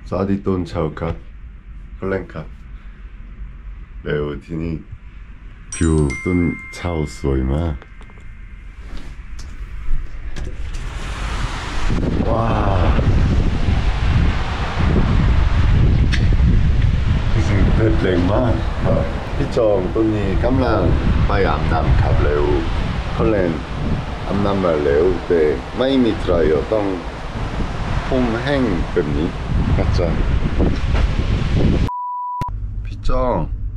สวัสดีต้นเช้าครับเขาเล่นครับเร็วที่นี่ผิวต้นเช้าสวยมากว้าวสิ่งเพลิดเพลินมากพี่จองต้นนี้กำลังไปอาบน้ำครับเร็วเขาเล่นอาบน้ำมาเร็วแต่ไม่มีทรายต้องผมแห้งแบบนี้อาจารย์พี่จอง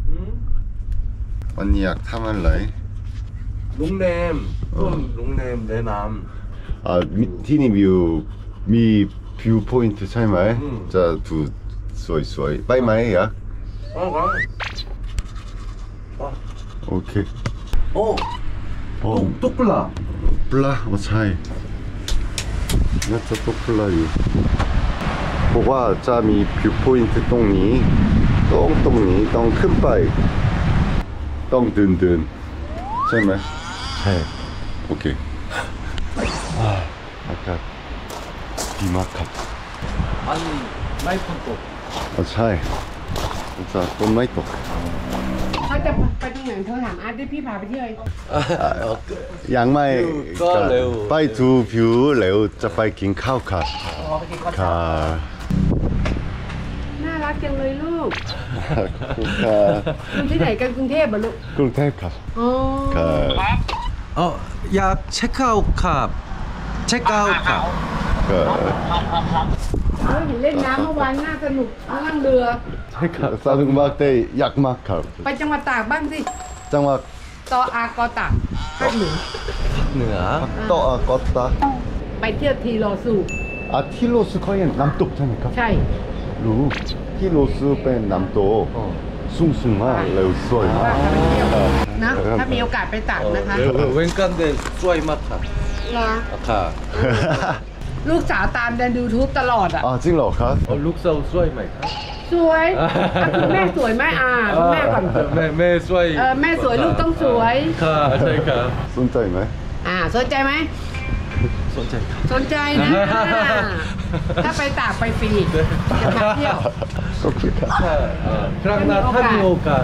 วันนี้อยากทำอะไรโรงแรมต้นโรงแรมแนะนที่นี่วิวมีวิวพอยต์ใช่ไหมจะดูสวยๆไปไหมอยากโอเคโอ้ตุ๊กปลาปลาไม่ใช่น่าจะตกปลาอยู่เพราะว่าจะมีวิวพอยต์ตรงนี้ต้องขึ้นไปต้องเดินใช่ไหมใช่โอเคอากาศดีมากครับอันนี้ไม่ฝนตกใช่จะฝนไม่ตกเขาจะไปตรงไหนเธอถามอาร์ตด้วยพี่พาไปเที่ยวยังไม่ก็เร็วไปดูวิวแล้วจะไปกินข้าวครับค่ะน่ารักจังเลยลูกคุณค่ะอยู่ที่ไหนกันกรุงเทพบ่ลูกกรุงเทพครับครับอยากเช็คเอาท์ครับเช็คเอาท์ครับเห็นเล่นน้ำเมื่อวานน่าสนุกนั่งเรือใช่ครับสนุกมากแต่อยากมากครับไปจังหวัดตากบ้างสิจังหวัดตออากอตากภาคเหนือตออากอตากไปเที่ยวทีโรซูทีโรซูเขาอย่างน้ำตกใช่ไหมครับใช่รู้ทีโรซูเป็นน้ำตกสูงมากแล้วสวยมากนะถ้ามีโอกาสไปตากนะคะเว้นกันเดินสวยมากครับค่ะลูกสาวตามใน YouTube ตลอดอ่ะจริงเหรอครับลูกสาวสวยไหมครับสวยคุณแม่สวยไหมคุณแม่ก่อนแม่สวยแม่สวยลูกต้องสวยค่ะใช่ครับสนใจไหมสนใจไหมสนใจครับสนใจนะถ้าไปตากไปฟรีจะมาเที่ยวขอบคุณครับครั้งหน้าถ้ามีโอกาส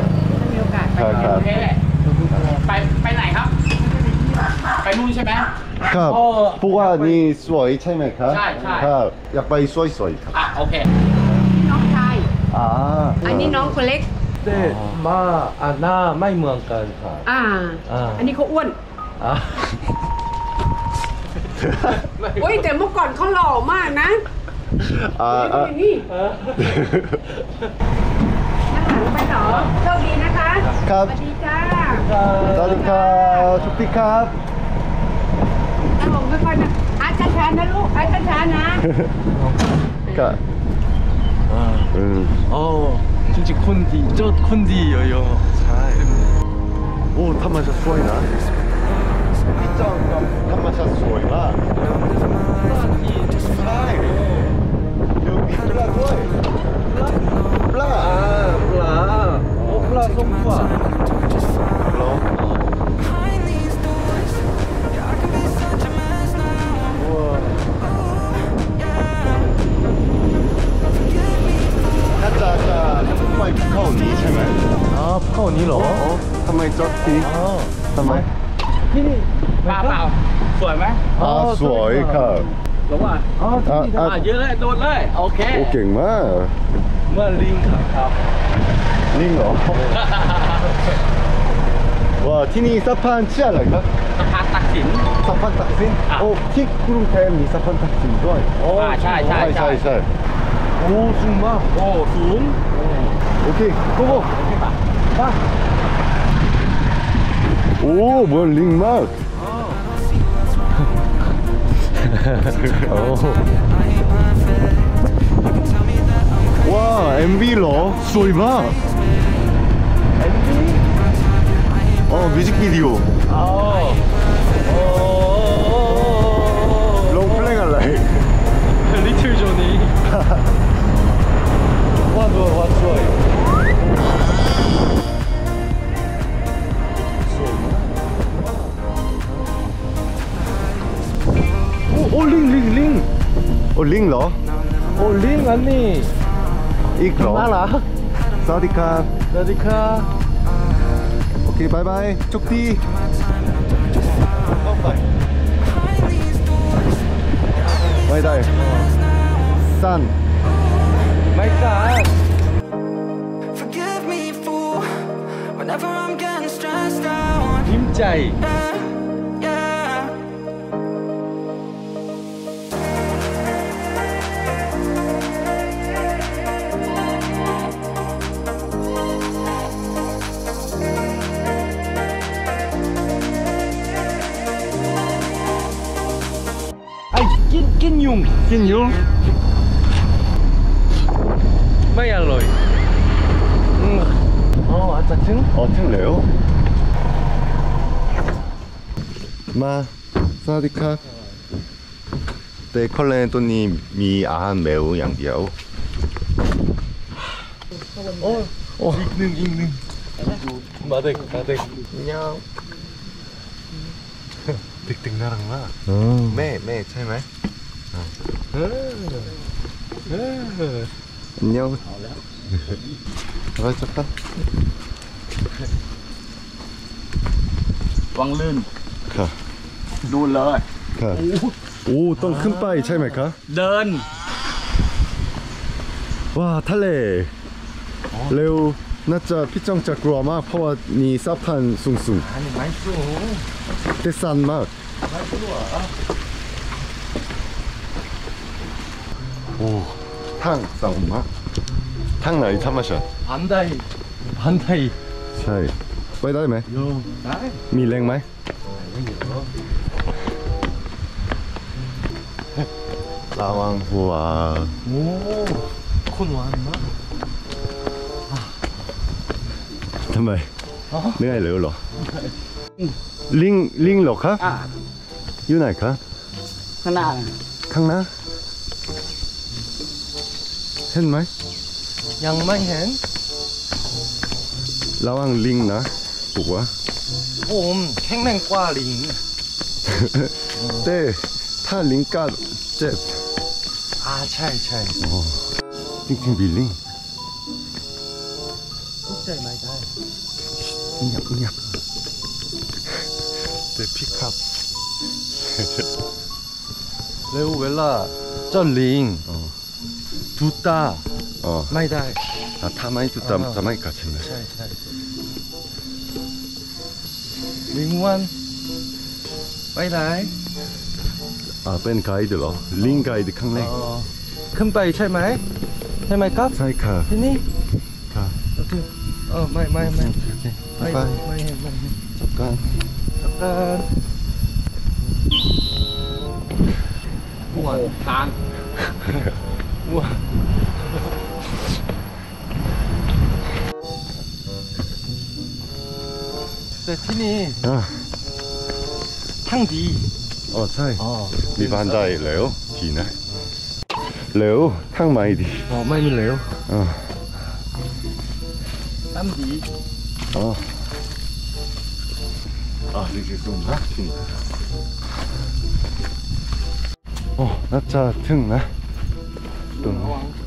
ไปไหนครับไปนู่นใช่ไหมครับเพราะว่านี่สวยใช่ไหมครับใช่ครับอยากไปสวยๆครับโอเคน้องชายอันนี้น้องคนเล็กแต่มาหน้าไม่เหมือนกันครับอันนี้เขาอ้วนโอ้ยแต่เมื่อก่อนเขาหล่อมากนะนี่ไปต่อโชคดีนะคะครับสวัสดีจ้าสวัสดีครับทุกท่านครับนั่งลงค่อยๆนะช้าๆนะลูกช้าๆนะก็จริงๆคนดีคนดีเยอะใช่โอ้ธรรมชาติสวยนะพี่จองธรรมชาติสวยมากใช่เดี๋ยวมีปลาด้วยปลาส้มกว่าน่าจะไปภูเขานี้ใช่ไหมภูเขานี้เหรอทำไมจอดที่ทำไมที่นี่เปล่าสวยไหมสวยครับรู้ว่าเยอะเลยโดนเลยโอเคโอ้เก่งมากเมื่อลิงครับลิงเหรอว่าที่นี่สะพานชื่ออะไรครับสะพานตักสินโอ้ที่กรุงเทพมีสะพานตักสินด้วยใช่โอ้สูงมากสูงโอเคโก้โอ้เหมือนลิงมากว้า MV เหรอสวยมาก뮤직비디오 롱플레이 할래 리틀 조니 와 좋아 링 링 링เหรอโอ้ลิงอันนี้อีกเหรอน่ารักสวัสดีครับสวัสดีครับโอเคบายบายจุกดีไม่ได้สั้นไม่กล้า Forgive me, fool, whenever I'm getting stressed out. ยิ้มใจ Yeah, yeah. ไอ้กินยุงกินยุงไม่อร่อยอ๋ออาจจะถึงถึงแล้วมาสวัสดีครับแต่คนเล่นตัวนี้มีอาหารแมวอย่างเดียวอีกหนึ่งมาเด็กตึกๆน่ารักมากแม่ใช่ไหม안녕อะไรจับกันวังลื่นค่ะดูเลยค่ะโอ้ต้องขึ้นไปใช่ไหมคะเดินว้าทะเลเร็วน่าจะพี่จ้องจะกลัวมากเพราะว่ามีสะพานสูงอันนี้ไม่สูงๆแต่สั้นมากโอ้ทางสงบมากทางไหนธรรมชาติ 반다이 ใช่ไปได้ไหม 요ได้มีแรงไหมระวังหัวโอ้คนหวานมากทำไมเหนื่อยเลยเหรอลิงเหรอครับอยู่ไหนครับขนาดข้างหน้าเห็นไหมยังไม่เห็นระวังลิงนะถูกวะผมแข็งแรงกว่าลิงแต่ถ้าลิงกัดเจ็บใช่จริงๆมีลิงตกใจไม่ได้เงียบแต่พิคับเร็วเวลาเจ้าลิงดูตาไม่ได้ถ้าไม่ถูกจะไม่กัดใช่ไหมใช่ลิงวันไม่ได้เป็นไกด์เหรอลิงไกด์ข้างในขึ้นไปใช่ไหมครับใช่ค่ะที่นี่ค่ะโอเคไม่ไปไม่เห็นจับกันอ้วนทางอ้วนแต่ที่นี่ทั้งดีใช่มีบ้านได้แล้วทีนะเร็วทั้งไม่ดีไม่มีเหลวน้ำดีนี่คือสูงนะที่นี่น่าจะถึงนะตรง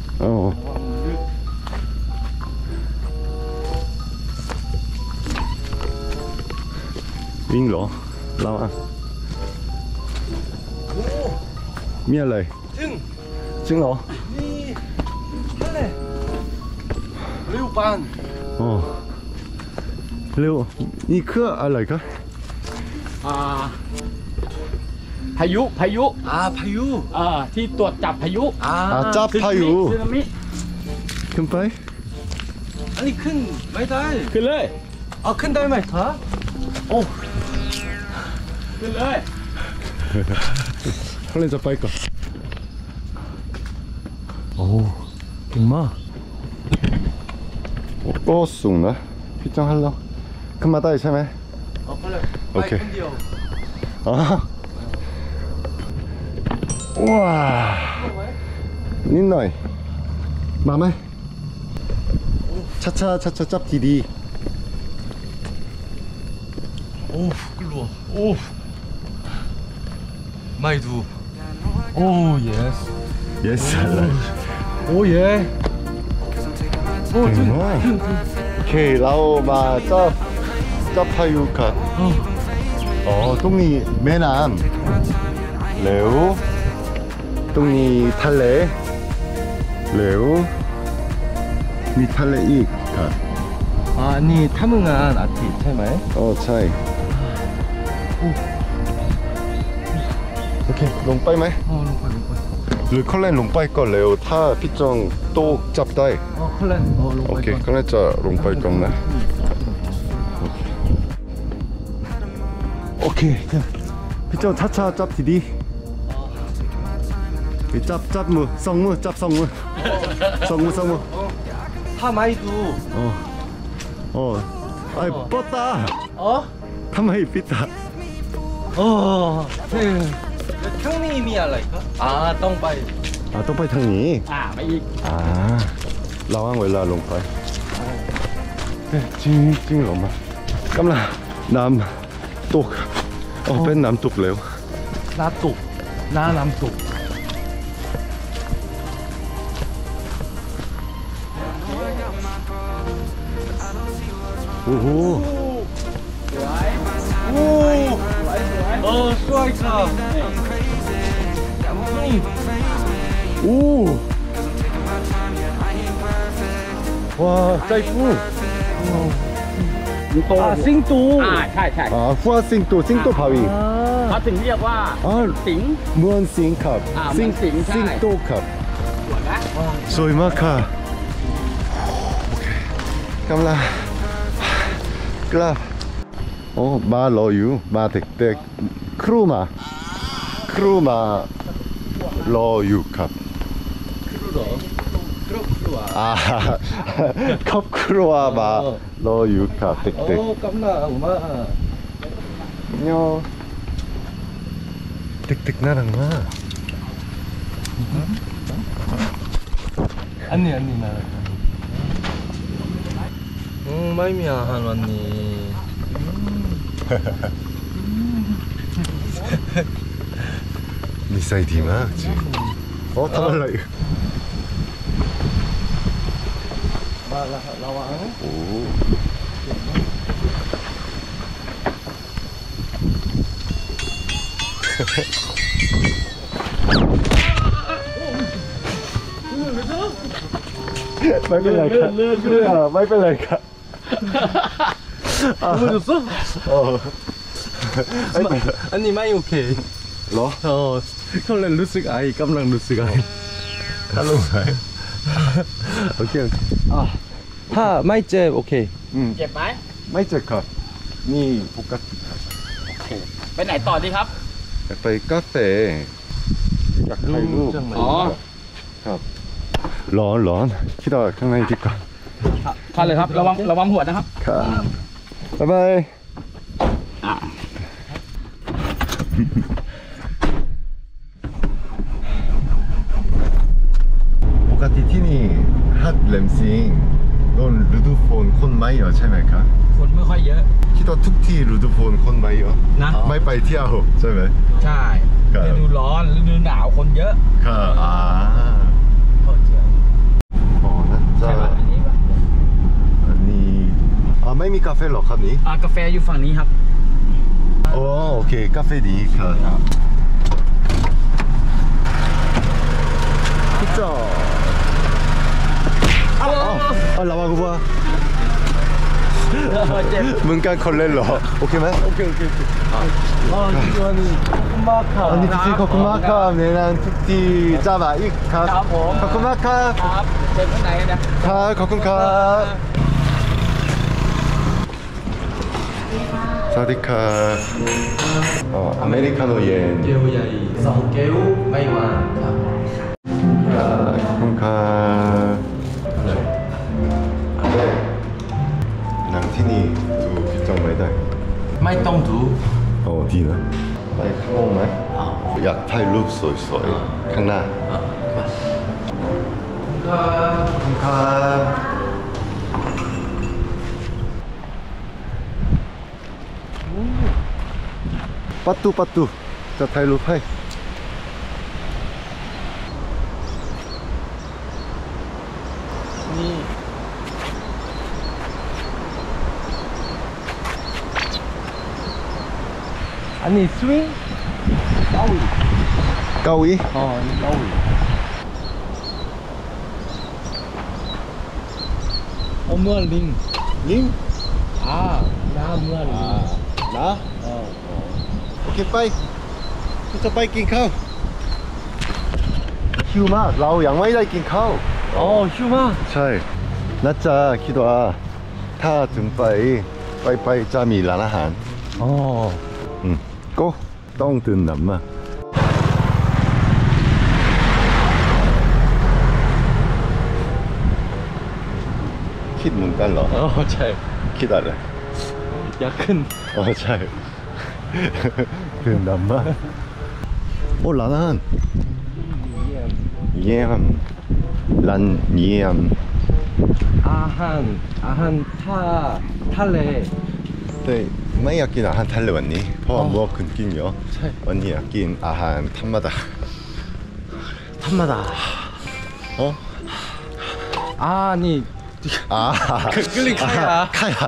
วิ่งเหรอเรามีอะไรจริงเหรอนี่นั่นแหละเร็วปานเร็วนี่คืออะไรครับพายุพายุที่ตรวจจับพายุจับพายุสึนามิขึ้นไปอันนี้ขึ้นไม่ได้ขึ้นเลยขึ้นได้ไหมคะขึ้นเลยเขาเล่นจะไปก่อนเก่งมากก็สูงนะพี่จ้องฮัลโหลขึ้นมาได้ใช่ไหม โอเคไปคนเดียวว้านิดหน่อยมาไหมชัดจับดีกลัวไม่ดู yes yes อะไรโอ้เย่โอ้เก่งมากโอเคเรามาจับพายุครับอ๋อตรงนี้แม่น้ำแล้วตรงนี้ทะเลแล้วมีทะเลอีกครับอันนี้ทำงานอาทิตย์ใช่ไหมอ๋อใช่โอเคลงไปไหมลงไปหรือเขาเล่นลงไปก่อนเร็วถ้าพี่จองโตะจับได้เขาเล่นลงโอไปเคก่อนก็น่าจะลงไปก่อนนะโอเคพี่จองช้าๆจับดีๆจับมือสองมือจับสองมือสองมือถ้าไม่ดูไอ้ปอตาอ๋อทำไมปิดตาเฮ้ยทั้งนี้มีอะไรครับต้องไปต้องไปทางนี้ไปอีกระวังเวลาลงไปจริงเหรอมากำลังน้ำตกเป็นน้ำตกแล้วน้ำตกน้ำตกโอ้โหสวยครับว้าใจฟูสิงโตใช่ใช่ฟัวสิงโตพาวีเขาถึงเรียกว่าสิงเมืองสิงครับเมืองสิงห์ใช่สิงโตครับสวยนะสวยมากค่ะโอเคกำลังกลับมารออยู่มาเด็กๆครูมารออยู่ครับครอบครัวมารออยู่ครับเด็กกำลังมาๆเนาะเด็กๆน่ารักมากอันนี้นะไม่มีอาหารวันนี้นิสัยดีมากจริงทำอะไรมาละระวังโอ้ไม่เป็นไรครับไม่เป็นไรครับ 보여줬어? 아니 많이 오케이. เหรอ 컬렌 루스 아이 깜랑 루스 아이. ถ้าลงไหนโอเค 하 마이 잽 오케이. เจ็บไหมไม่เจ็บครับนี่ปกติครับไปไหนต่อดีครับไปกาแฟอยากถ่ายรูปอ๋อครับร้อนคิดว่าข้างในดีกว่าเข้าเลยครับระวังหัวนะครับครับบ๊ายบายปกติที่นี่ฮัทเลมซิงโดนฤดูฝนคนไม่เยอะใช่ไหมครับคนไม่ค่อยเยอะคิดว่าทุกที่ฤดูฝนคนไม่เยอะนะไม่ไปเที่ยวใช่ไหมใช่ครับฤดูร้อนฤดูหนาวคนเยอะครับน่าจะใช่ป่ะอันนี้ป่ะอันนี้ไม่มีกาแฟหรอครับนี้กาแฟอยู่ฝั่งนี้ครับโอเคกาแฟดีครับพี่จ๋อระวังกูว่าเจ็บมึงการคนเล่นเหรอโอเคไหม 오케이. 이거는 마카. อันนี้ที่ขอบคุณมากครับในนั้นทุกที่จ้าบ่าอีกครับครับผมขอบคุณมากครับครับเจ็บข้างในนะครับขอบคุณครับสวัสดีครับอเมริกาโน่เย็น 깨우야이 성깨우 마이완. ขอบคุณครับหนังที่นี่ดูพี่จองไม่ได้ 마이똥두. ดีนะไปข้างนอกไหมอยากถ่ายรูปสวยๆข้างหน้าขอบคุณครับปัตตุจะถ่ายรูปให้ 아니 스윙? 까우이. 까우이? 아니 까우이. 뭐야 링. 링? 나 뭐야 링. 나? 오케이 빠이. 진짜 빠이 กินข้าวหิวมากเรายังไม่ได้กินข้าว 휴마. ใช่น่าจะคิดว่าถ้าถึงไปจะมีร้านอาหารก็ต้องตื่นนำมาคิดเหมือนกันเหรอใช่คิดอะไรอยากขึ้นใช่ตื่นนำมาโอ้ร้านอาหารเยี่ยมร้านเยี่ยม 아한 탈레. แต่ไม่อยากกินอาหารทะเลวันนี้เพราะว่าเมื่อคืนกินเยอะใช่วันนี้อยากกินอาหารธรรมดา 탐마다. 아니 끌린 카야. 카야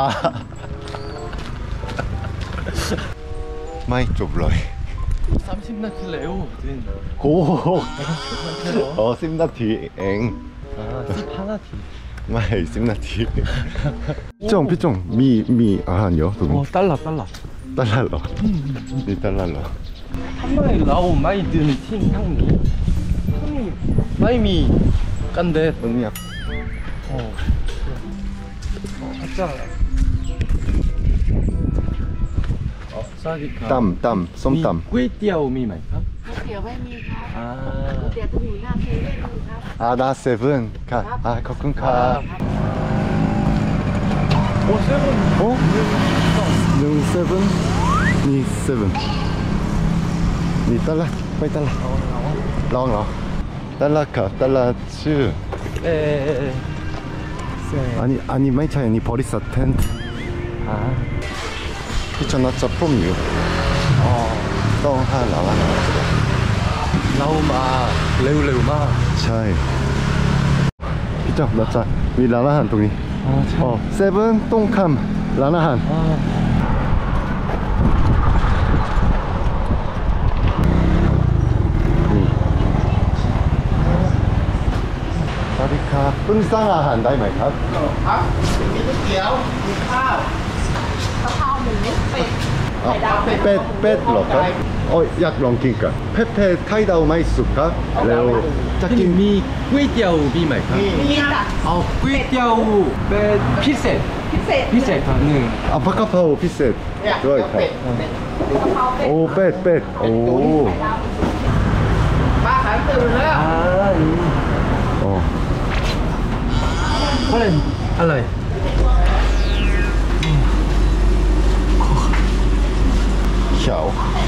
ไม่จบเลย 30나 킬래요. โกหก10 นาทีเอง 10하나티. ไม่10 นาทีพี่จงมีอาหารเยอะตรงนี้ 달러. ตลาดเหรอนี่ตลาดเหรอ 한마에 라오 많이 드는 팀 향미. 마이미 깐데. ตรงนี้ 진짜. 사디카. ตำส้มตำ 꾸이띠아오 미마이카. เดี๋ยวไม่มีครับ 아. เดี๋ยวจะอยู่หน้าเซเว่นครับนาเซเว่นค่ะขอบคุณค่ะ 오 세븐. 1 7นี่7นี่ตลาดไปตลาดลองเหรอตลาดค่ะตลาดชื่อ 에. อันนี้ไม่ใช่อันนี้บริษัทเทนต์พี่ชนะจะพรุ่งอยู่ต้องหาร้านอาหาร 라오마 레우레우마. ใช่พี่เจ้าน่าจะมีร้านอาหารตรงนี้เซเว่นตรงข้ามร้านอาหารนี่สวัสดีครับเพิ่งสร้างอาหารได้ไหมครับครับมีก๋วยเตี๋ยวมีข้าวกะเพราหมูเป็ดไข่ดาวเป็ดเหรอครับอยากลองกินกันเป็ดไข่ดาวไม่สุกครับแล้วจะกิน 미 꾸이띠아오 미마이카. มีค่ะ 꾸이띠아오 피셋. พิเศษ 피셋 가능. ผักกะเพราพิเศษเนี่ยด้วยครับเป็ดกะเพราเป็ดโอ้เป็ดโอ้ป้าขันตื่นแล้วโอ้ 알라이. เขียว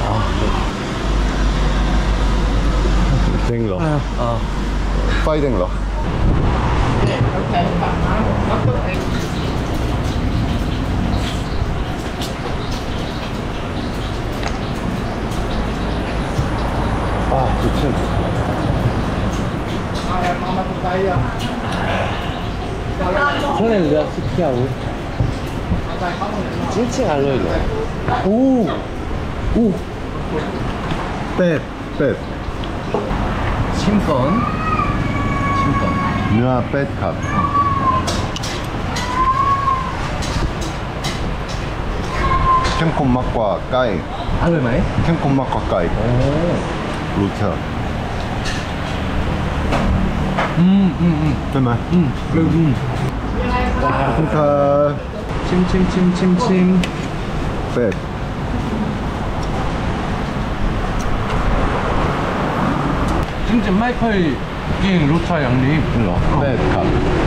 เด้งเหรอไฟเด้งเหรอ좋지. 설레는 스키하고. 찡찡 알로이로. 오. เป็ด 침건. เนื้อเป็ดครับเข้มข้นมากกว่าไก่ 알로이마이? เข้มข้นมากกว่าไก่ 오. รู้เถอะใช่ไหม 그리고 ขอบคุณครับ 침침침침침. เป็ด 진짜 마이클 긴 로차 양님. เหรอเป็ดครับ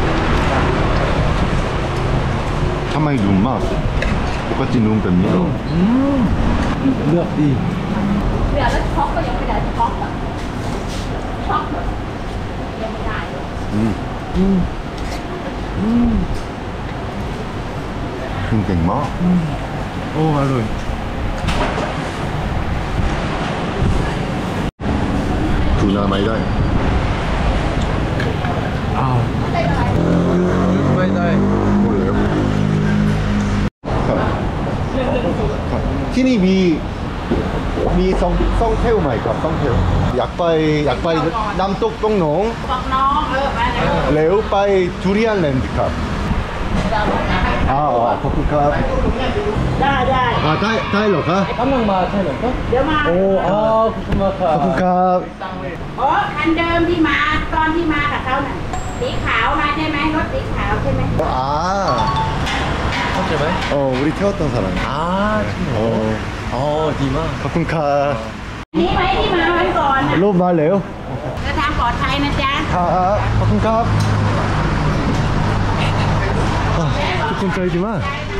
ทำไมนุ่มมากปกตินุ่มแบบนี้เหรอ 르악디. เดี๋ยวแล้วช็อกก็ยังไม่ได้ช็อกอ่ะช็อกยังไม่ได้เลยคุณเก่งมาก 오 알로이. ทูน่าไม่ได้ 아. 바이바이. หมดแล้วครับที่นี่มีมีซ่องเทวไหมครับซ่องเทวอยากไปน้ำตกตงหนองบอกน้องไปเร็วเร็วไปทุเรียนแลนด์ครับขอบคุณครับได้ได้เหรอครับ 한명 마 차이는 거? เดี๋ยวมา 오, 아, ขอบคุณ 고맙다. ครับอ๋อคันเดิมที่มาตอนที่มากับเขาน่ะสีขาวมาใช่ไหมรถสีขาวใช่ไหม 어째요? 우리 태웠던 사람 아, 정말. 디마. ขอบคุณครับนี่ไหมที่มาวันก่อนน่ะรูปมาเร็วเดินทางปลอดภัยนะจ๊ะครับขอบคุณครับทุกคนใจดีมาก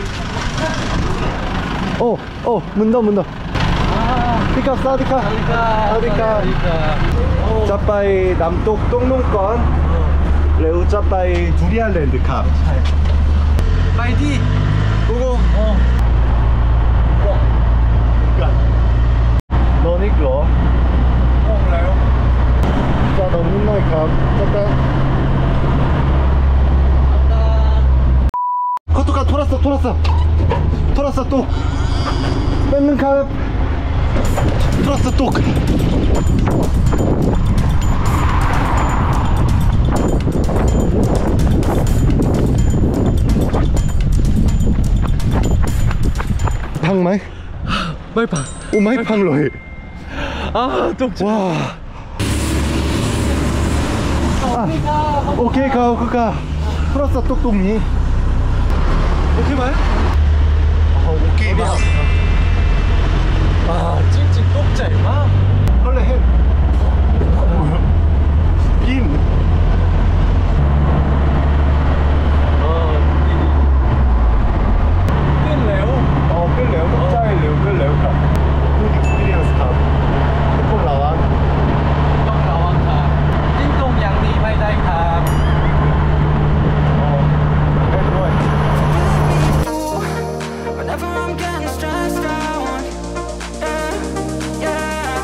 โอ้문더 피카 사디카 사디카 จะไปน้ำตกตงนุ่งก่อนเร็วจะไปทุเรียนแลนด์ครับ 파이팅! 고고. รอนิกเหรอ 몰라요. จะลงนิดหน่อยครับจะไป커트가 돌았어 또 뺏는 컵 돌았어 또พังไหม 말파. ไม่พังเลย 아, 똑지. 와โอเคครับ그가 풀었어 똑똑니 오케이 말? 오케이 봐 아, 찡찡 똑자 임마. 원래 해 빔. 끝내요? 끌래요 짜일래요 끌래요 가 굿 익스피리언스 가 꼭 나와 ต้องระวังค่ะยิ่งตรงอย่างนี้ไม่ได้ครับ Whenever I'm getting stressed out, yeah, yeah.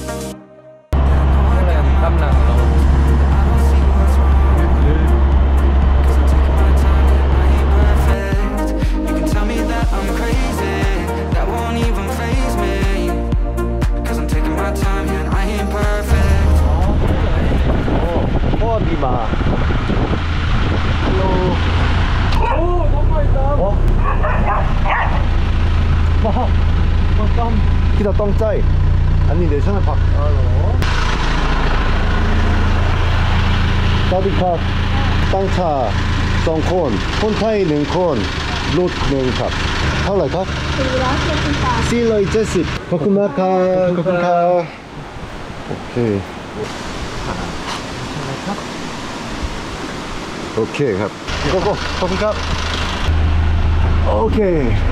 กำลังลง I don't see what's wrong. 'Cause I'm taking my time and I ain't perfect. You can tell me that I'm crazy, that won't even faze me. 'Cause I'm taking my time and I ain't perfect. 포함이마 오, 정말 있다. 기다 똥짜이 아니 내 손을 봐 따디카 땅차 2콘 폰타이 1콘 롯 1컵เท่าไหร่ครับ470ขอบคุณมากครับขอบคุณครับโอเคโอเคครับก็ขอบคุณครับโอเค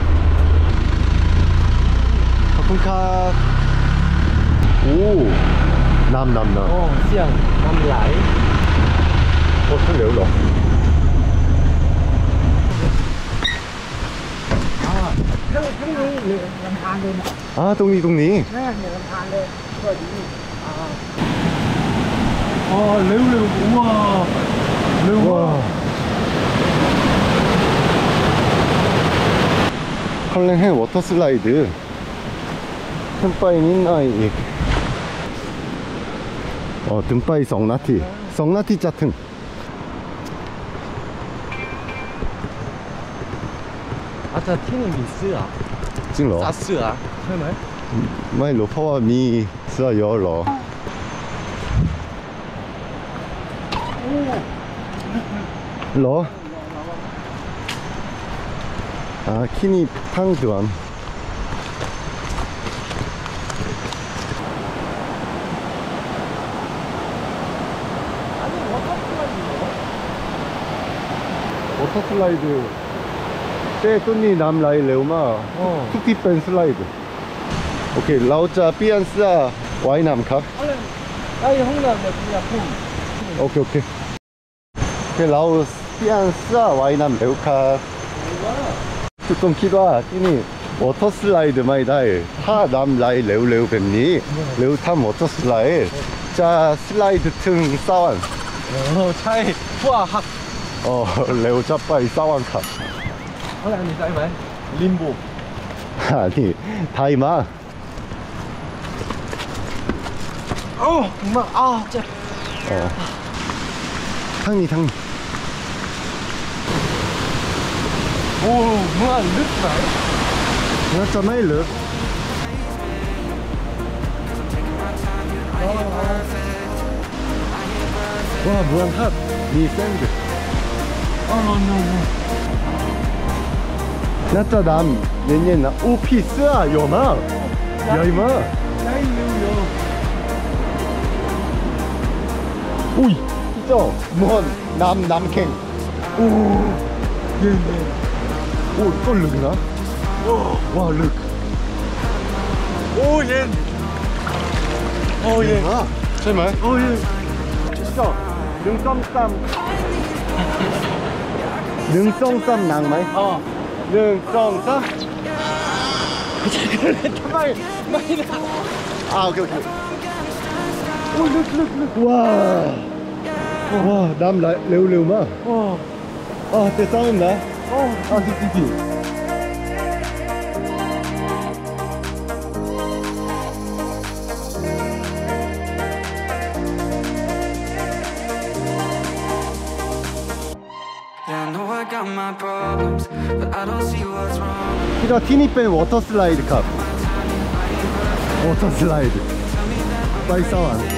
ขอบคุณครับโอ้น้ำเสี่ยงน้ำไหลโอ้ทั้งเหลวเหรอตรงนี้ร็ว우와 ร็ว 컬랭해 워터 슬라이드 틈바이 민나이 등바이 성나티 짜튼 아차 티는 미스야 찡러 싸스야 설마? 마이 로파와 미 스와 여러 러 키니 탕드완 워터슬라이드 때 뚜니 남라이 레오마 툭티 뺀 슬라이드 오케이 라오짜 삐안스아 와이남카 아이 홍남네 그냥 오케이 라오스 삐안스아 와이남 레오카 조금 키가 끼니 워터슬라이드 마이다이 하남 라이 레우 뱀니 레우탐 워터슬라이드 자 슬라이드 틈 싸완 차이 후아학 레오 짜빠이 싸완카 아니 짧아요 림보 아니 다이마 정말 진짜. 탕니 탕니. 오, 뭐야, 늦다. nó cho mấy lượt. 와 무한 핫. 니 샌드. 나짜 남 내년 오 피스야 요마. 야이마. 오이. 진짜 무한 남캠. 오. 예. 오, 또 르나? 와, 르. 오, 예. 오, 예. 정말? 오, 예. 진짜. 능성쌈 낭마이? 능성쌈? 아, 오케이. 오, 르. 와. 와, 남 레우 마. 아, 때 싸움나? 아, 띠. Yeah, I know I got my problems, but I don't see what's wrong. 이거 티니팬 워터 슬라이드 컵. 워터 슬라이드. 빠이사완.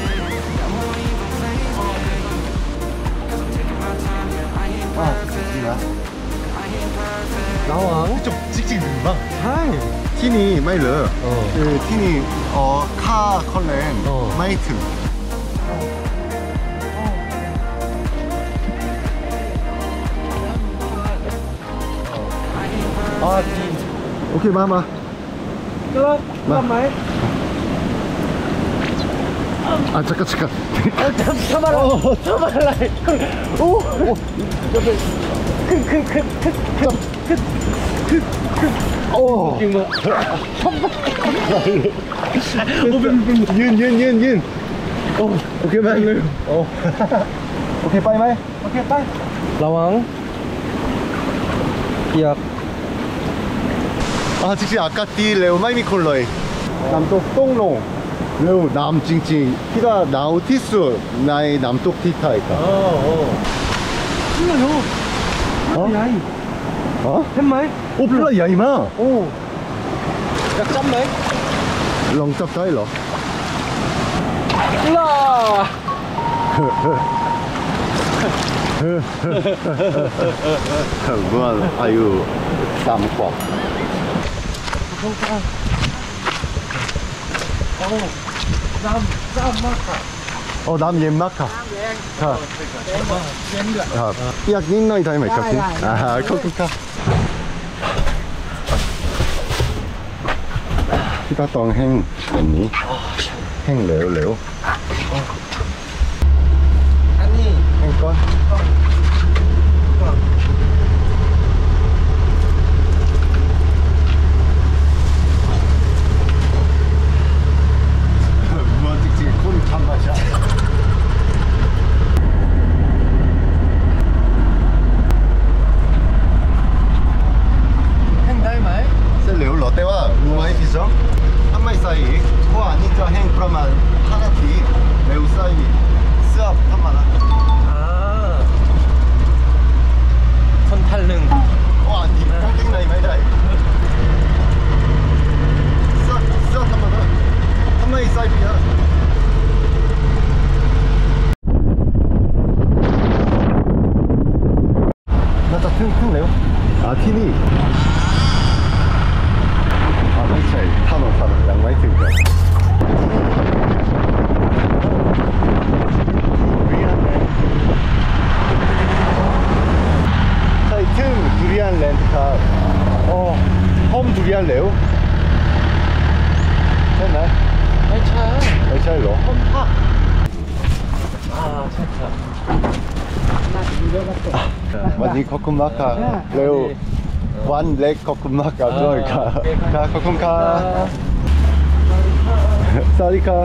나왕 좀 찍찍 늘마. 하이. 티니 마일러. 그 티니 카 컬렌 마이트. 오케이 마마. 클럽 máy. 아 잠깐. 참아라 lại. 오. 오. 윤. 오케이 마일러. 오케이 빠이 마이. 오케이, 빠이. 나왕. 약. 아 직진 아까 띠 레오 마이미 콜러에 남쪽 똥롱 레오 남 찡찡 티가 나우티스 나의 남쪽 티타이까 플라요. 야이. 햄마이? 오 플라 야이마 오. 약 짬마이? 렁짭 다이러 플라. 무한 아유 쌈과 남 옌마카 약 닌너이 다이마이 카피 아 코코카 피다 똥 행 언니 행 레오 아니. 행권 아 티니 아 마이차이 타노 양마이트인가 차이 틈 두리안 렌트카 홈 두리안 레오 됐나? 마이차이로 홈파วันนี้ขอบคุณมากค่ะเร็ววันเล็กขอบคุณมากค่ะด้วยค่ะขอบคุณค่ะสวัสดีค่ะ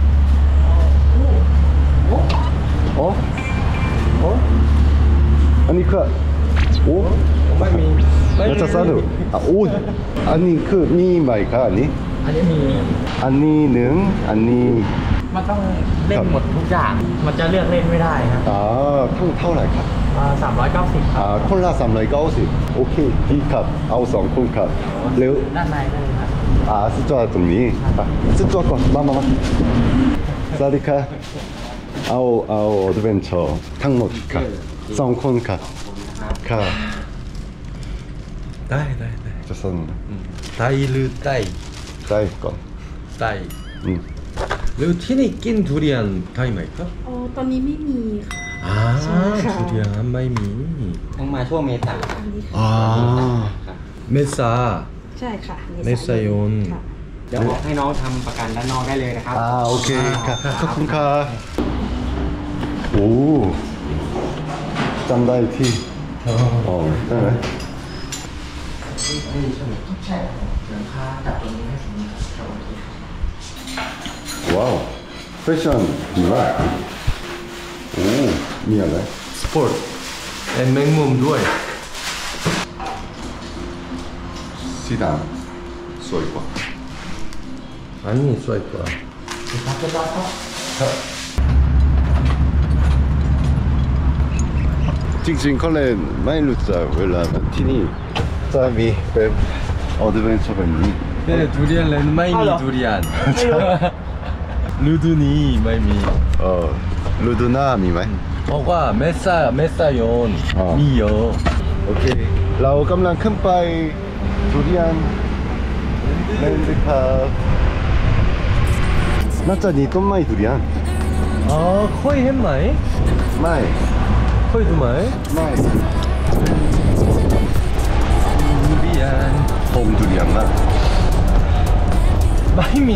อันนี้คือโอ้ไม่มีแล้วจะสนุกโอ้อันนี้คือมีไหมคะอันนี้มีอันนี้หนึ่งอันนี้มันต้องเล่นหมดทุกอย่าง มันจะเลือกเล่นไม่ได้ครับอ่าเท่าไหร่ครับ 390 ครับคนละ390โอเคดีครับเอา2คนครับเร็วด้านในได้เลยครับสุดยอดตรงนี้สุดยอดก่อนมาสวัสดีครับเอาออดเวนเจอร์ทั้งหมดครับ2คนครับครับได้จะสนไตหรือไตได้ก่อนไตอืมหรือที่นี่กินทุเรียนไทยไหมครับโอ้ตอนนี้ไม่มีค่ะใช่ค่ะทุเรียนไม่มีต้องมาช่วงเมษาอ่าเมษาใช่ค่ะเมษายนค่ะเดี๋ยวบอกให้น้องทำประกันด้านนอกได้เลยนะครับโอเคครับขอบคุณครับโอ้จำได้ที่ใช่ไหมว้าวแฟชั่นดีมากโอ้มีอะไรสปอร์ตและแมงมุมด้วยสีดำสวยกว่าอันนี้สวยกว่าจริงๆเขาเลยไม่รู้จักเวลามาที่นี่จะมีเป็นออดเวนเจอร์แบบนี้แต่ทุเรียนเลยไม่มีทุเรียนฤดูนี้ไม่มีฤดูหน้ามีไหมเพราะว่าเมษายนอ๋อมีเยอะโอเค เรากำลังขึ้นไปทุเรียนเล่นสิครับน่าจะนี่ต้นไม้ทุเรียนอ๋อเคยเห็นไหมไม่เคยดูไหมไม่ทุเรียนผมทุเรียนนะไม่มี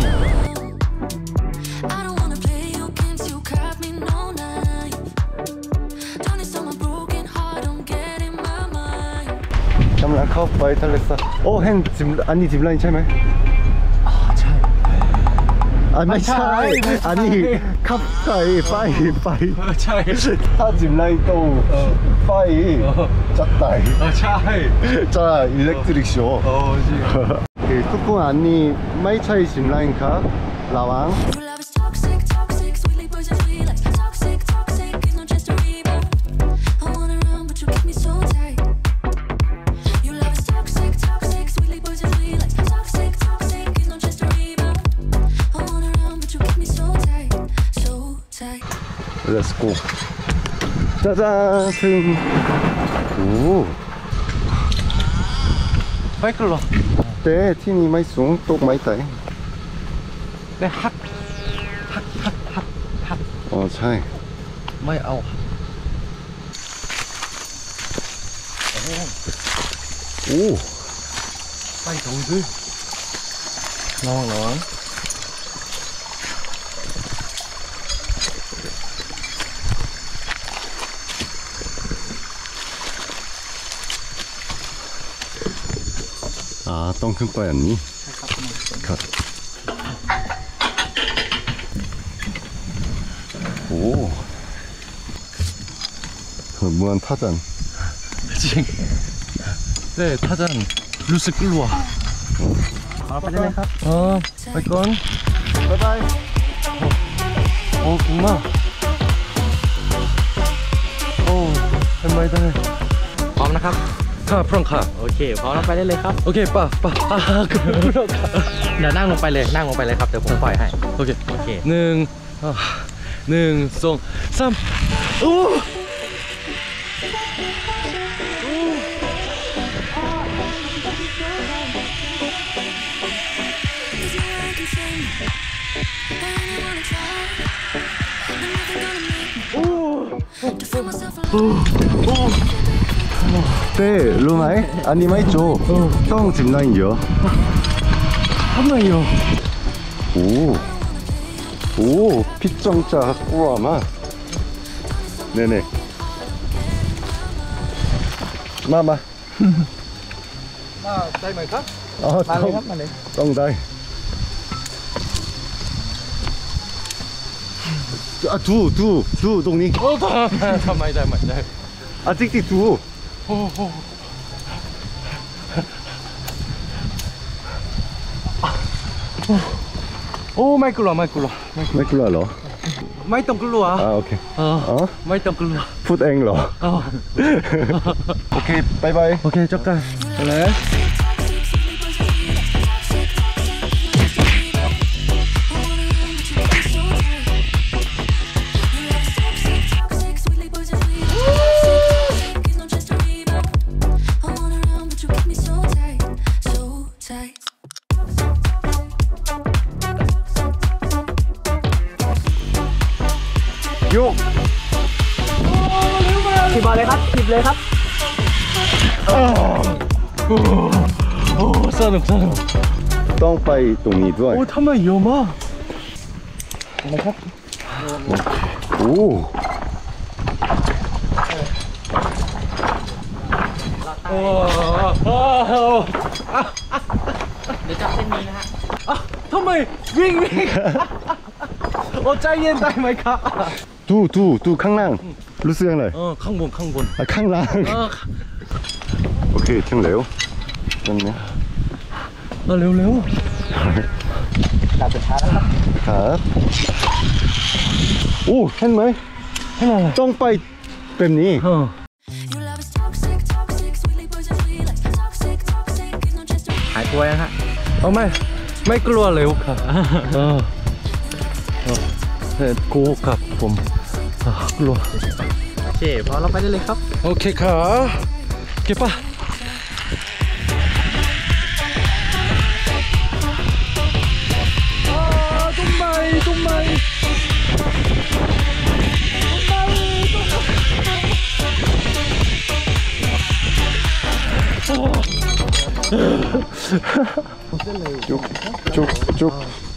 I don't wanna play your games, you caught me no knife. Don't install my broken heart, don't get in my mind. กำลังเข้าไปทะเลสาบโอ้เห็นจิมอันนี้จิมไลน์ใช่ไหมใช่ไม่ใช่ อันนี้ขับไฟใช่ถ้าจิมไลน์ต้องไฟจะตายใช่จะอิเล็กทริกโชว์จริงทุกคนอันนี้ไม่ใช่จิมไลน์ครับระวัง Your love is toxic, toxic, sweetly poison, sweet like toxic, toxic. It's not just a rebound. I wanna run, but you keep me so tight. Your love is toxic, toxic, sweetly poison, sweet like toxic, toxic. It's not just a rebound. I wanna run, but you keep me so tight, so tight. Let's go. 짜잔! 등. 오. ไปกันเหรอแต่ที่นี่ไม่สูงตกไม่ตายแต่ฮักอ๋อใช่ไม่เอาโอ้ไปตรงด้วยระวังต้องขึ้นไปอันนี้ครับโอ้เหมือน타잔 จริง네 타잔รู้สึกกลัวไปได้เลยครับไปก่อนบ๊ายบายโอ้คุ้มมากโอ้ทำไมได้พร้อมนะครับค่ะพร้อมค่ะโอเค พร้อมแล้วไปได้เลยครับโอเคป่ะเดี๋ยวนั่งลงไปเลย นั่งลงไปเลยครับ เดี๋ยวผมปล่อยให้โอเคโอเคหนึ่งสองสามโอ้ Is your way concern? I really wanna try. And nothing gonna make me to feel myself alive. เต้รู้ไหมอันนี้ไม่โจต้องจิมไลน์เยอะทำไมอ่ะ 오, 핏정자 꾸아마. 네네. 마마. ได้ไหมครับมาเลยครับ มาเลย 똥다이. 두, 동니. โอ้ทำไมได้ไหมได้ 찍찍 두. โอ้ไม่กลัวไม่กลัวไม่กลัวเหรอไม่ต้องกลัวโอเคไม่ต้องกลัวพูดเองเหรอ โอเคบายบายโอเคจบกันไปเลย Toxic, sweetly poison, sweet. Toxic, you're not just a rebound. I wanna run, but you keep me so tight, so tight. โยกขี่บอลเลยครับขี่เลยครับโอ้สนุกสนุกต้องไปตรงนี้ด้วยโอ้ทำไมเยอะมากโอ้โอ้เดี๋ยวจับเส้นนี้นะฮะทำไมวิ่งโอ้ใจเย็นได้ไหมครับดูข้างล่างรู้สึกยังไงข้างบนข้างบนข้างล่างโอเคถึงแล้วตรงนี้เร็วเร็วครับโอ้เห็นไหมต้องไปแบบนี้ Your love is toxic, toxic, sweetly poison, sweet. Like toxic, toxic, you're not just a หายกลัวยังฮะเอาไม่กลัวเร็วครับกลัวครับผมกลัวโอเคพอเราไปได้เลยครับโอเคครับเก็บป่ะต้นไม้ 쭉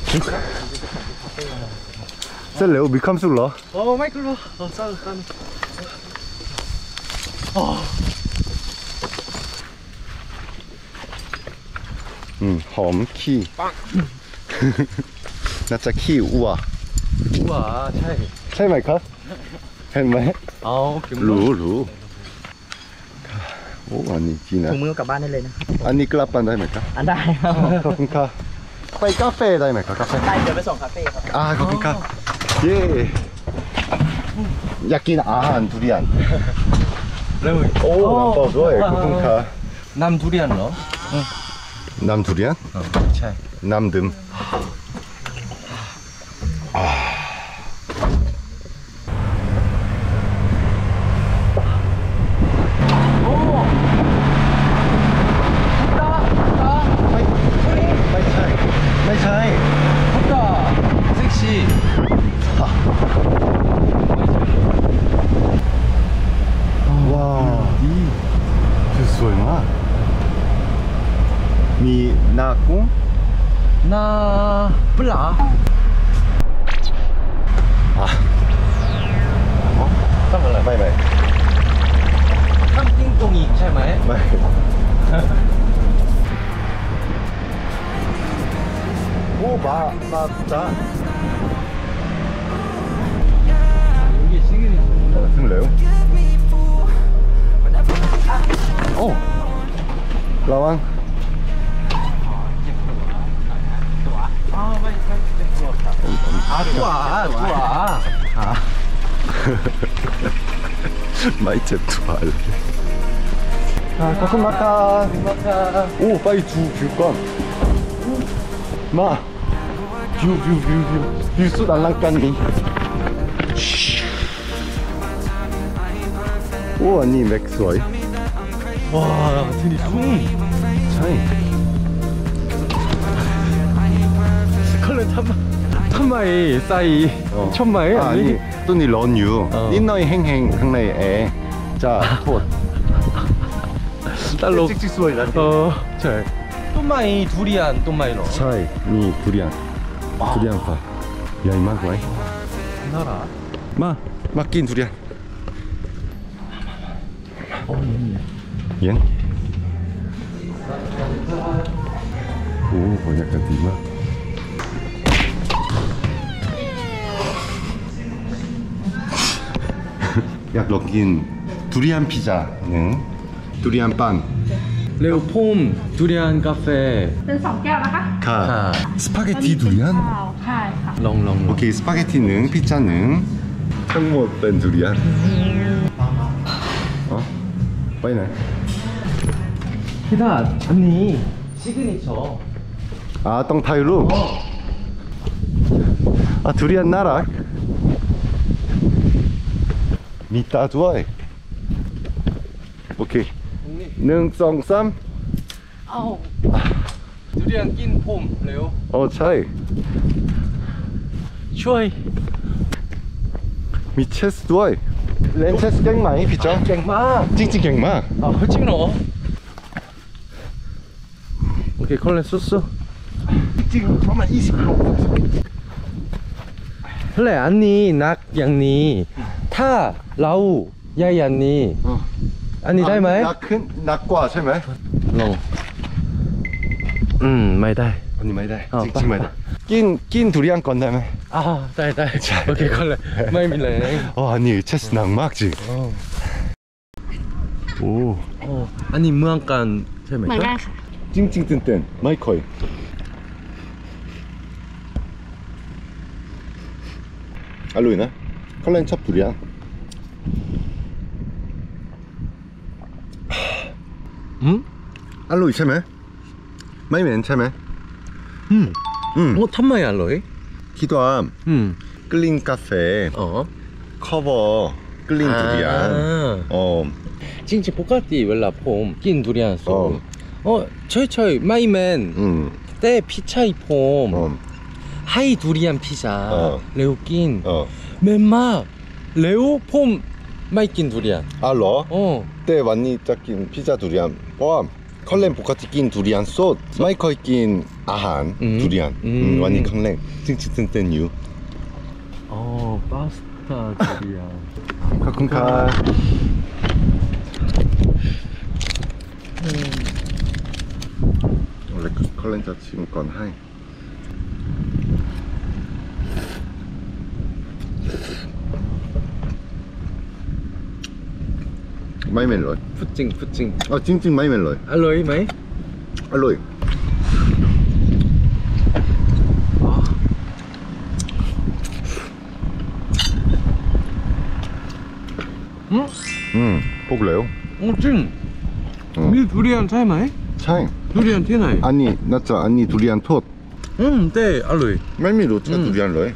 เส้นเหลวมีความสุขเหรอโอ้ไม่กลัวสนุกหอมขี้น่าจะขี้อ้วว้าใช่ใช่ไหมครับเห็นไหมเอารู้โอ้อันนี้ดีนะถุงมือกลับบ้านได้เลยนะครับอันนี้กลับบ้านได้ไหมครับอันได้ครับขอบคุณครับไปกาแฟได้ไหมครับกาแฟได้เดี๋ยวไปส่งคาเฟ่ครับขอบคุณครับเย้อยากกินอาหารทุเรียนเร็วโอ้น้ำเปล่าด้วยขอบคุณครับน้ำทุเรียนเหรอน้ำทุเรียนใช่น้ำดื่มไม่ใช่พุทธะเซ็กซี่ว้าวดีสวยมากมีหน้ากุ้งนาปลาต้องอะไรไม่ทำกิ้งตรงอีกใช่ไหมไม่โอ้บ้าจ้าถึงแล้วโอ้ระวังตัวไม่เจ็บตัวเลยขอบคุณมากครับโอ้ไปดูวิวก่อนมาวิวสุดอลังการนี่โอ้อันนี้แม็กสวยว้าวที่นี่ทุ่งใช่ก็เลยทำไมใส่ชอบไหมอันนี้ตัวนี้ร้อนอยู่นิดหน่อยแห้งๆข้างในแอร์จะโทษตลกจิ๊กๆสวยแล้วใช่ต้นไม้ทุเรียนต้นไม้เหรอใช่นี่ทุเรียนฟ้าใหญ่มากไหมน่ารักมากินทุเรียนเย็นโอ้บรรยากาศดีมากอยากลองกินทุเรียนพิซซ่าหนึ่งทุเรียนปั้นเร็วพุ่มทุเรียนกาแฟเป็น2 แก้วนะคะ 가 스파게티 두리안 ข้าวใช่ค่ะลอง 오케이 스파게티는 피자는 청모된 두리안 어? 빠이네 พี่ดาดอันนี้ซิกเนเจอร์ 아 똥타이루 아 두리안 나락 미따 좋아해 오케이 능성쌈 เอ้าทุเรียนกินพุ่มเร็ว 차이 ช่วย 미체스 좋아해 렌체스 갱마이 피자 เก่งมาก 찡찡 갱마 อ้าวจริงเหรอโอเคคนละสู้ 찡찡ประมาณ20 โลๆแล้วอันนี้นักอย่างนี้ถ้าเราใหญ่อย่างนี้อันนี้ได้ไหม 낙큰 낙과 ใช่ไหมลองไม่ได้ 언니 많이 돼 어, 찡찡 많이 낀 두리안 건다며 อ่าได้โอเคคนละไม่มีแรง 아니 체스 낙막지 오 อันนี้เมืองกันใช่ไหมเหมือนกันค่ะ 찡찡 뜬땐 마이커이 알로이나? 컬렌 첩 두리안 알로이 채매? 마이맨 채매? โอ้ทำไมอร่อย 기도함 끓린 카페 อ๋อ 커버 끓린 두리안 어 จริงๆปกติเวลาผมกินทุเรียนสดช่วยไม่แมนแต่พี่ชายผมให้ทุเรียนพิซซ่าเร็วกินแม่มากเร็วผมไม่กินทุเรียน 알로? โอ้ 때 완니 짝낀 피자 두리안 포함 컬렌 보카티 낀 두리안 솥 마이커이 낀 아한 두리안 완니 컬렌 찡찡 뜬땐 유 อ๋อพาสต้าทุเรียน 가끔가 원래 컬렌 자 지금 건 하이 마이멜로이 พูดจริง 아 찡찡 마이멜로이 อร่อยไหม 알로이 뽑을래요? โอ้จริงมีทุเรียนใช่ไหม 차이 ทุเรียนที่ไหน 아니 나짜 아니 두리안 톳 แต่อร่อย 말미 로차 두리안 로이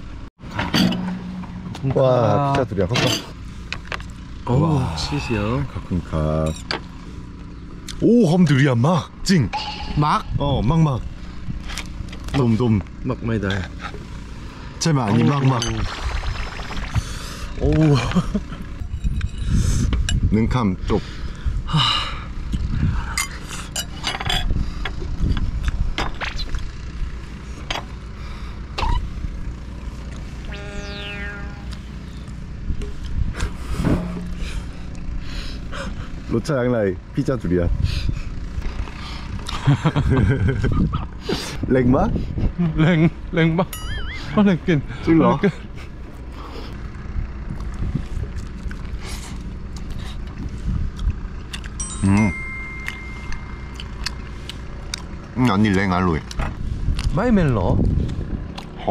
와 피자 두리안 컸다 โอ้ชิเสียว 가끔가 오험 두리안 막찡 มัก 막막 돔돔 มักไม่ได้ 제발 아니 막막 โอ้ 능캄 쪽 로차 양라이 피자 두리안 렉마? แรงมากก็เลยกิน 찔러 언니 랭 알로이 ไม่เมนเหรอ 홈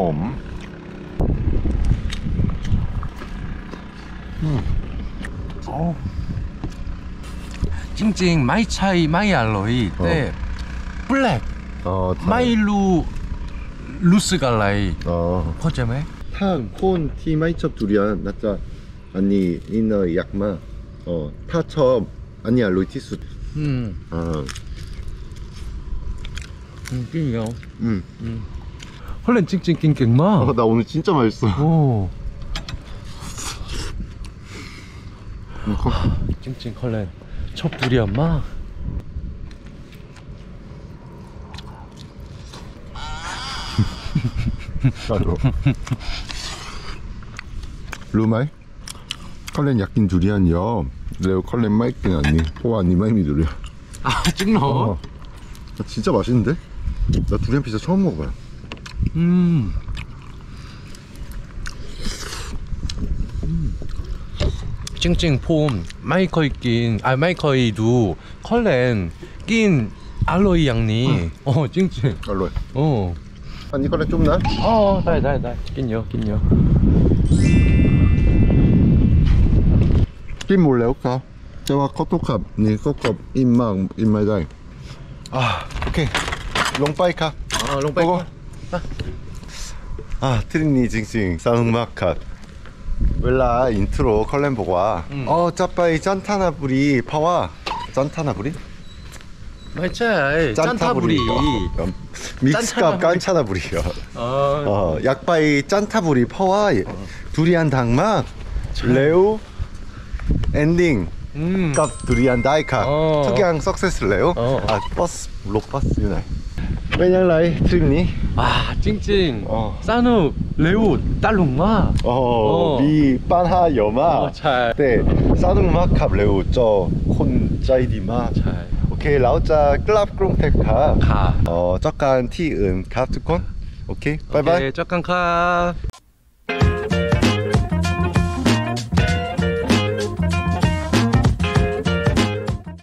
จริงๆไม่ใช่ไม่อร่อยแต่แปลกไม่รู้สึกอะไรเข้าใจไหม 타콘 티마이첩 두리안 나짜 아니 이너 약마 타첩 아니 알로이 티수 จริงเหรอเขาเล่นจริงๆกินเก่งมาก 나 오늘 진짜 맛있어 โอ้จริงๆเขาเล่นชอบทุเรียนมาก 나도 루마이? 컬렌 약긴 두리안이요 레오 컬렌 마이kin 아니 포 아니 마이미 두리안 จริงเหรอ 진짜 맛있는데? 나 두리안 피자 처음 먹어봐요 จริงๆผมไม่เคยกินไม่เคยดูเขาเล่นกินอร่อยอย่างนี้จริงอร่อยๆอันนี้ก็ได้จุ่มนะได้กินเยอะกินเยอะกินหมดแล้วครับแต่ว่าข้าวต้มครับนี่ก็กรอบอิ่มมากอิ่มไม่ได้โอเคลงไปครับลงไปก่อนทริปนี้จริงๆสนุกมากครับเวลาอินโทรคอลเลนบอกว่าจะไปจันทบุรีเพราะว่าจันทบุรีไม่ใช่จันทบุรี 믹스กับกาญจนบุรีอยากไปจันทบุรีเพราะว่าทุเรียนดังมากเร็วเอนดิ้งกับทุเรียนได้ครับทุกอย่างสักเซสแล้วบัสรถบัสอยู่ไหนเป็นยังไงทริปนี้จริงๆสนุกเร็วตลกมากมีปัญหาเยอะมากใช่แต่สนุกมากครับเร็วเจ้าคนใจดีมากใช่โอเคเราจะกลับกรุงเทพครับค่ะเจอกันที่อื่นครับทุกคนโอเคบ๊ายบายเจอกันครับ